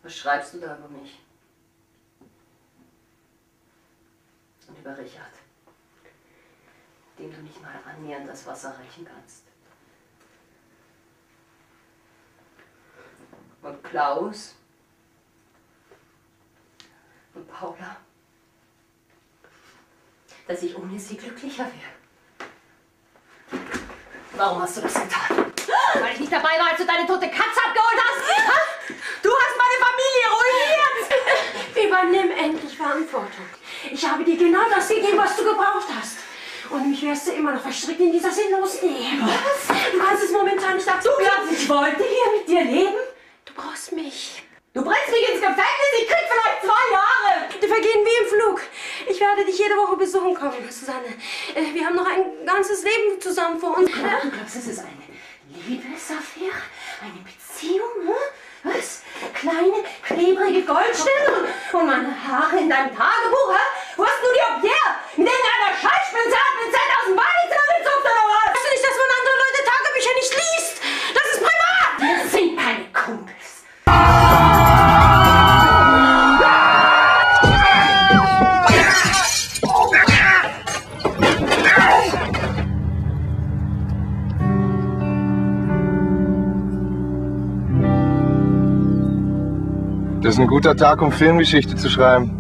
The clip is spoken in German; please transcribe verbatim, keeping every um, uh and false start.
Was schreibst du da über mich? Und über Richard, dem du nicht mal annähernd das Wasser reichen kannst. Und Klaus und Paula, dass ich ohne sie glücklicher wäre. Warum hast du das getan? Weil ich nicht dabei war, als du deine tote Katze abgeholt hast? Du hast meine Familie ruiniert! Übernimm endlich Verantwortung. Ich habe dir genau das gegeben, was du gebraucht hast. Und mich wärst du immer noch verstrickt in dieser sinnlosen Ehe. Was? Du kannst es momentan nicht akzeptieren. Du glaubst, ich wollte hier mit dir leben? Du brauchst mich. Du bringst mich ins Gefängnis, ich krieg vielleicht zwei Jahre! Die vergehen wie im Flug. Ich werde dich jede Woche besuchen kommen, Susanne. Äh, wir haben noch ein ganzes Leben zusammen vor uns. Du glaubst, es ist eine Liebesaffäre? Eine Beziehung? Hm? Was? Kleine, klebrige Goldstücke und meine Haare in deinem Tagebuch? Hä? Wo hast du die ob her? Mit irgendeiner Scheißspinze hat mit Zeit aus dem Badezimmer gezupft oder was? Weißt du nicht, dass man andere Leute Tagebücher nicht liest? Das ist privat! Wir sind keine Kumpels. Das ist ein guter Tag, um Filmgeschichte zu schreiben.